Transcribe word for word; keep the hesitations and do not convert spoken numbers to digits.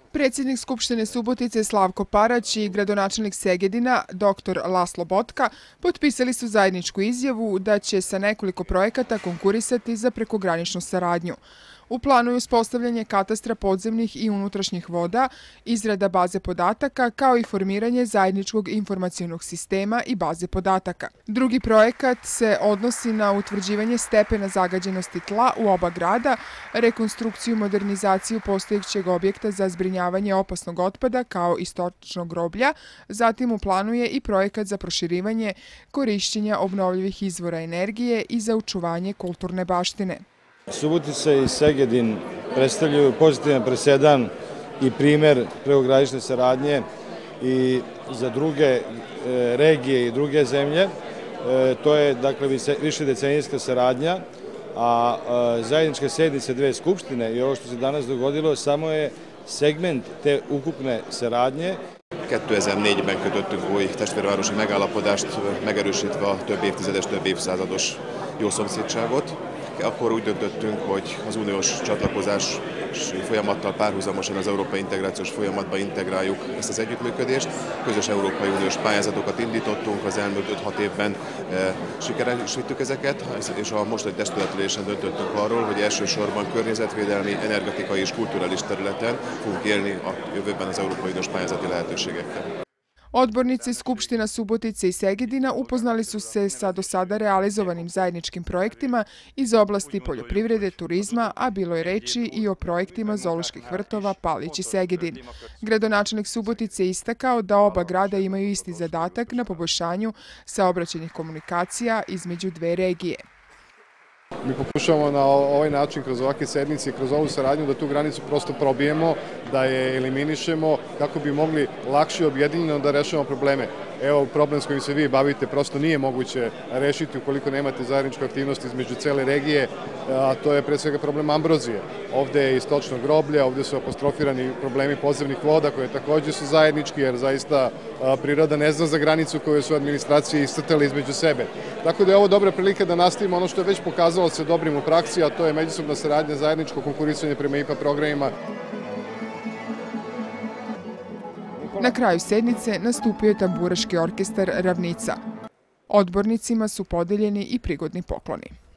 Predsjednik Skupštine Subotice Slavko Parać i gradonačelnik Segedina, doktor Laslo Botka, potpisali su zajedničku izjavu da će sa nekoliko projekata konkurisati za prekograničnu saradnju. U planu je uspostavljanje katastra podzemnih i unutrašnjih voda, izrada baze podataka, kao i formiranje zajedničkog informacionog sistema i baze podataka. Drugi projekat se odnosi na utvrđivanje stepena zagađenosti tla u oba grada, rekonstrukciju i modernizaciju postojećeg objekta za zbrinjavanje opasnog otpada kao i stočnog groblja, zatim u planu je i projekat za proširivanje korišćenja obnovljivih izvora energije i za očuvanje kulturne baštine. Subotica i Segedin predstavljaju pozitivan presedan i primer prekogranične saradnje i za druge regije i druge zemlje. To je, dakle, višedecenijska saradnja, a zajednička sednica dve skupštine i ovo što se danas dogodilo samo je segment te ukupne saradnye. kétezer-négyben kötöttünk új testvérvárosi megállapodást, megerősítve a több évtizedes, több évszázados jó szomszédságot. Akkor úgy döntöttünk, hogy az uniós csatlakozási folyamattal párhuzamosan az európai integrációs folyamatba integráljuk ezt az együttműködést. Közös Európai Uniós pályázatokat indítottunk, az elmúlt öt-hat évben sikeresítettük ezeket, és a mostani testületülésen döntöttünk arról, hogy elsősorban környezetvédelmi, energetikai és kulturális területen fogunk élni a jövőben az Európai Uniós pályázati lehetőségekkel. Odbornici Skupština Subotice i Segedina upoznali su se sa do sada realizovanim zajedničkim projektima iz oblasti poljoprivrede, turizma, a bilo je reči i o projektima zooloških vrtova Palić i Segedin. Gradonačelnik Subotice je istakao da oba grada imaju isti zadatak na poboljšanju saobraćajnih komunikacija između dve regije. Mi pokušavamo na ovaj način, kroz ovakve sednice i kroz ovu saradnju, da tu granicu prosto probijemo, da je eliminišemo kako bi mogli lakše objedinjeno da rešavamo probleme. Evo, problem s kojim se vi bavite prosto nije moguće rešiti ukoliko nemate zajedničku aktivnost između cele regije, a to je pre svega problem ambrozije. Ovde je i stočno groblje, ovde su apostrofirani problemi podzemnih voda koje takođe su zajednički, jer zaista priroda ne zna za granicu koju su administracije iscrtale između sebe. Tako da je ovo dobra prilika da nastavimo ono što je već pokazalo se dobrim u praksi, a to je međusobna saradnja, zajedničko konkurisanje prema I P A programima. Na kraju sednice nastupio je tamburaški orkestar Ravnica. Odbornicima su podeljeni i prigodni pokloni.